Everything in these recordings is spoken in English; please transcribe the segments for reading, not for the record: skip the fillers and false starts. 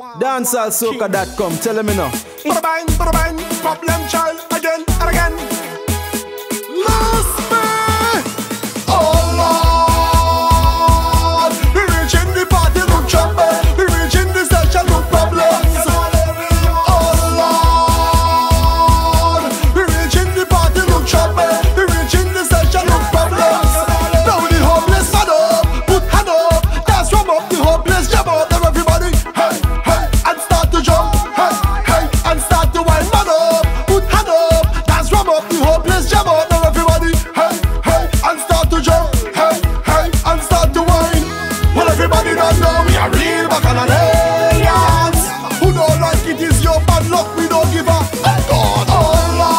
Dancehallsoca.com, tell them now. Bang, problem child, again and again. Lost me. Oh Lord, we reaching the party, look trouble. We reaching the session, look problems. Oh Lord, we reaching the party, look trouble. We reaching the session, look problems. Now the hopeless man up, put hand up, dance from up the hopeless, jam out there everybody. Hey, hey, and start to jump. Hey, hey, and start to wind man up, put hand up, dance from up the hopeless, jam out there everybody. Hey, hey, and start to jump. Hey, hey, and start to wind. Well, everybody don't know we are real bacchanalians. Who don't like it is your bad luck, we don't give up. God, oh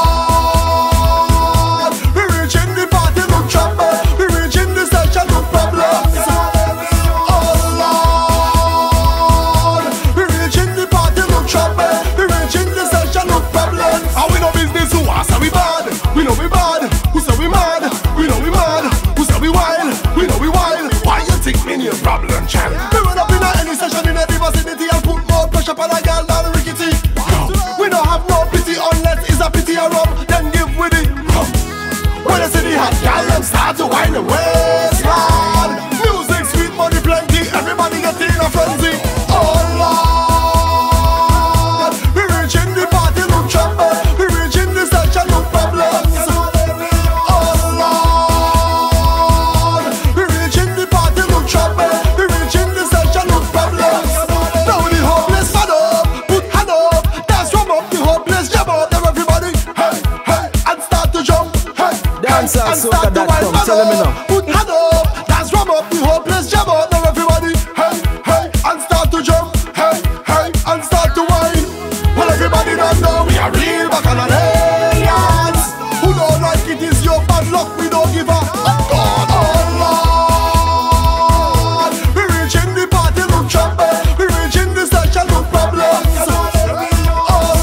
Lord, we reaching the party, look trouble. We reaching the session, look problems. Oh Lord, we reaching the party, look trouble. We reaching the session, look problems. And we know business, who are say we bad? We know we bad. Who say we mad? We know we mad. Who say we wild? We know we wild. Why you think me need problem, child? We run up in any session in any vicinity and put more pressure on a girl than rickety. We don't have no pity unless it's a pity or rum. Then give with it. When I see the hot girl, them start to wind the waistline. Music, sweet, money, plenty. Everybody get in a frenzy. Oh Lord, we reaching the party, look trouble. We reaching the session, look problems. Oh Lord, we reaching the party, look trouble. We reaching the session, look problems. Now the hopeless man up, put hand up, dance from up the hopeless, jam out there everybody. Hey, hey, and start to jump. Hey, Dancehallsoca.com, tell them now. put hand up, dance from up the hopeless, jam out there everybody. Hey, hey, and start to jump. Hey, hey, and start to whine. Well, everybody don't know we are real bacchanalians. Who don't like it is your bad luck, we don't give up. God, oh Lord, we reaching the party, look trouble. We reaching the session, look problems. Oh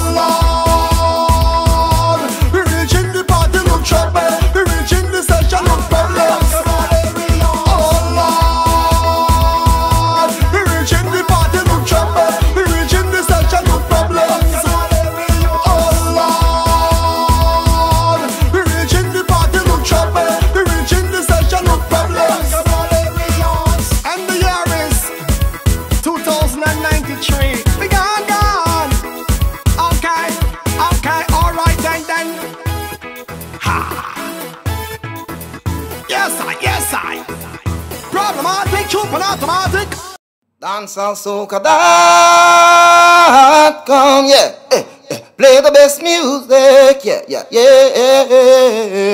Lord, we reaching the party, look trouble. We reaching the session, look problems. Oh Lord, we reaching the party, look trouble. We reaching the session, look problems. Oh Lord, we reaching the party, look trouble. We reaching the session, look problems. And the year is 2093. We gone. Okay, alright then. Ha. Yes, I. Problematic, chooping automatic. Dancehallsoca.com, yeah. Play the best music, yeah.